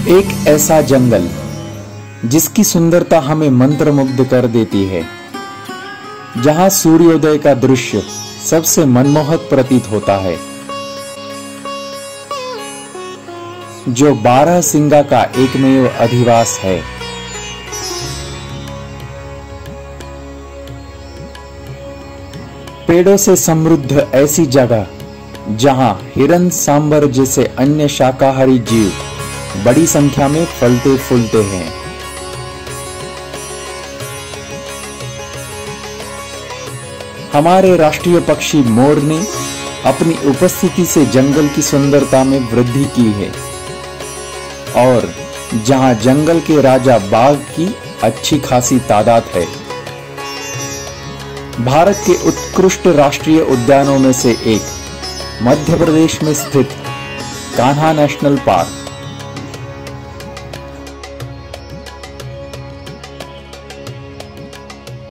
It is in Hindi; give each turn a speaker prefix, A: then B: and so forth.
A: एक ऐसा जंगल जिसकी सुंदरता हमें मंत्रमुग्ध कर देती है, जहां सूर्योदय का दृश्य सबसे मनमोहक प्रतीत होता है, जो बारहसिंगा का एकमेव अधिवास है। पेड़ों से समृद्ध ऐसी जगह जहां हिरन, सांबर जैसे अन्य शाकाहारी जीव बड़ी संख्या में फलते फूलते हैं। हमारे राष्ट्रीय पक्षी मोर ने अपनी उपस्थिति से जंगल की सुंदरता में वृद्धि की है, और जहां जंगल के राजा बाघ की अच्छी खासी तादाद है। भारत के उत्कृष्ट राष्ट्रीय उद्यानों में से एक मध्य प्रदेश में स्थित कान्हा नेशनल पार्क